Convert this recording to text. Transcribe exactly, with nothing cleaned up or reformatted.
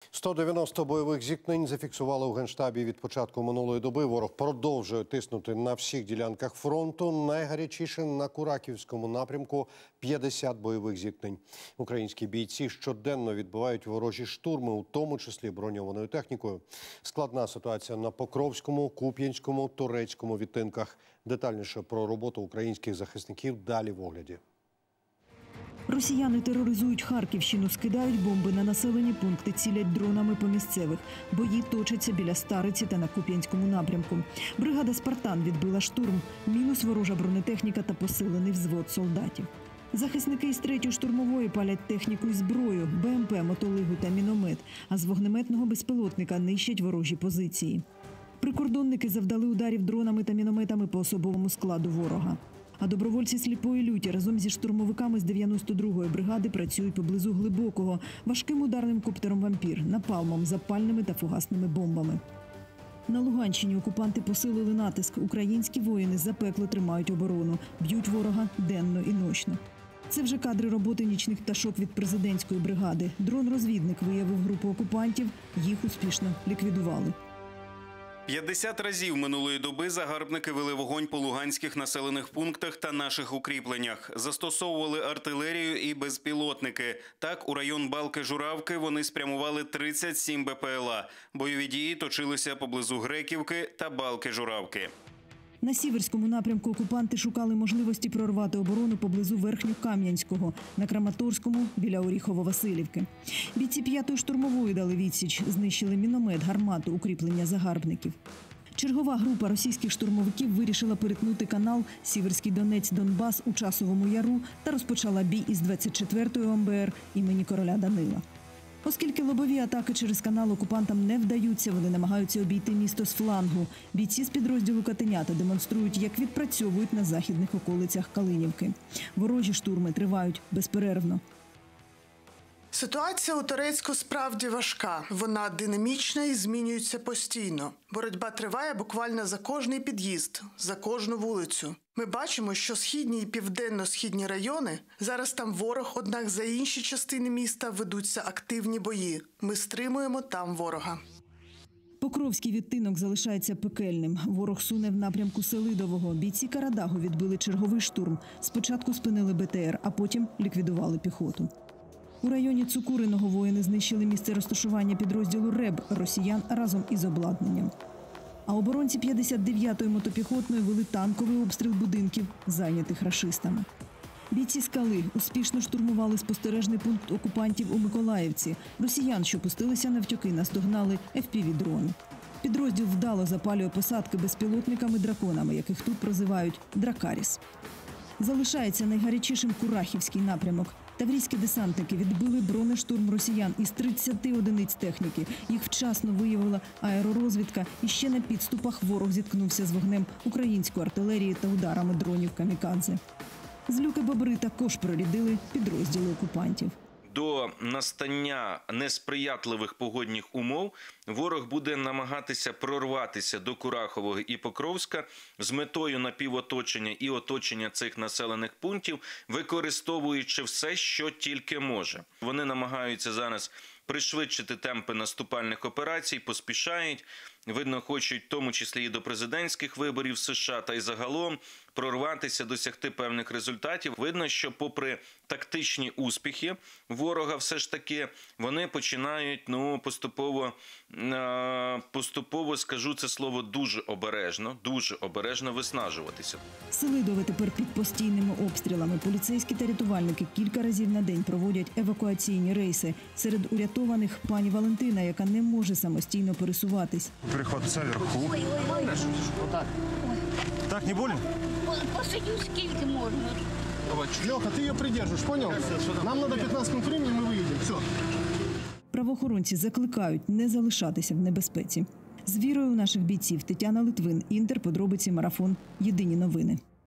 сто дев'яносто бойових зіткнень зафіксували у Генштабі від початку минулої доби. Ворог продовжує тиснути на всіх ділянках фронту. Найгарячіше на Курахівському напрямку – п'ятдесят бойових зіткнень. Українські бійці щоденно відбивають ворожі штурми, у тому числі броньованою технікою. Складна ситуація на Покровському, Куп'янському, Турецькому відтинках. Детальніше про роботу українських захисників далі в огляді. Росіяни тероризують Харківщину, скидають бомби на населені пункти, цілять дронами по місцевих. Бої точаться біля Стариці та на Куп'янському напрямку. Бригада «Спартан» відбила штурм. Мінус ворожа бронетехніка та посилений взвод солдатів. Захисники із третьої штурмової палять техніку і зброю, БМП, мотолигу та міномет, а з вогнеметного безпілотника нищать ворожі позиції. Прикордонники завдали ударів дронами та мінометами по особовому складу ворога. А добровольці сліпої люті разом зі штурмовиками з дев'яносто другої бригади працюють поблизу Глибокого важким ударним коптером «Вампір», напалмом, запальними та фугасними бомбами. На Луганщині окупанти посилили натиск. Українські воїни запекло тримають оборону, б'ють ворога денно і ночно. Це вже кадри роботи нічних пташок від президентської бригади. Дрон-розвідник виявив групу окупантів, їх успішно ліквідували. п'ятдесят разів минулої доби загарбники вели вогонь по луганських населених пунктах та наших укріпленнях. Застосовували артилерію і безпілотники. Так, у район Балки-Журавки вони спрямували тридцять сім БПЛА. Бойові дії точилися поблизу Греківки та Балки-Журавки. На Сіверському напрямку окупанти шукали можливості прорвати оборону поблизу Верхньокам'янського, на Краматорському – біля Оріхово-Василівки. Бійці п'ятої штурмової дали відсіч, знищили міномет, гармату, укріплення загарбників. Чергова група російських штурмовиків вирішила перетнути канал Сіверський Донець-Донбас у Часовому Яру та розпочала бій із двадцять четвертої О Ем Бе Ер імені короля Данила. Оскільки лобові атаки через канал окупантам не вдаються, вони намагаються обійти місто з флангу. Бійці з підрозділу «Катенята» демонструють, як відпрацьовують на західних околицях Калинівки. Ворожі штурми тривають безперервно. Ситуація у Турецьку справді важка. Вона динамічна і змінюється постійно. Боротьба триває буквально за кожний під'їзд, за кожну вулицю. Ми бачимо, що східні і південно-східні райони, зараз там ворог, однак за інші частини міста ведуться активні бої. Ми стримуємо там ворога. Покровський відтинок залишається пекельним. Ворог суне в напрямку Селидового. Бійці Карадагу відбили черговий штурм. Спочатку спинили Бе Те Ер, а потім ліквідували піхоту. У районі Цукуриного воїни знищили місце розташування підрозділу РЕБ росіян разом із обладнанням. А оборонці п'ятдесят дев'ятої мотопіхотної вели танковий обстріл будинків, зайнятих рашистами. Бійці «Скали» успішно штурмували спостережний пункт окупантів у Миколаївці. Росіян, що пустилися навтьоки, наздогнали Еф Пі Ві-дрони. Підрозділ вдало запалює посадки безпілотниками-драконами, яких тут прозивають «Дракаріс». Залишається найгарячішим Курахівський напрямок. Таврійські десантники відбили бронештурм росіян із тридцяти одиниць техніки. Їх вчасно виявила аеророзвідка, і ще на підступах ворог зіткнувся з вогнем української артилерії та ударами дронів камікадзе. З Люки-Бобри також прорядили підрозділи окупантів. До настання несприятливих погодних умов ворог буде намагатися прорватися до Курахового і Покровська з метою напівоточення і оточення цих населених пунктів, використовуючи все, що тільки може. Вони намагаються зараз пришвидшити темпи наступальних операцій, поспішають. Видно, хочуть, в тому числі і до президентських виборів США, та й загалом прорватися, досягти певних результатів. Видно, що попри тактичні успіхи ворога, все ж таки, вони починають, ну, поступово, поступово, скажу це слово, дуже обережно, дуже обережно виснажуватися. Селидове тепер під постійними обстрілами. Поліцейські та рятувальники кілька разів на день проводять евакуаційні рейси. Серед урятованих пані Валентина, яка не може самостійно пересуватись. Приход вверху. Ой, ой, ой. Так. Так, не больно? Посидю скільки можна. Леха, ты ее придержишь, понял? Нам надо п'ятнадцять минут времени, мы выедем. Все. Правоохоронці закликають не залишатися в небезпеці. З вірою у наших бійців. Тетяна Литвин, Інтер, подробиці, марафон. Єдині новини.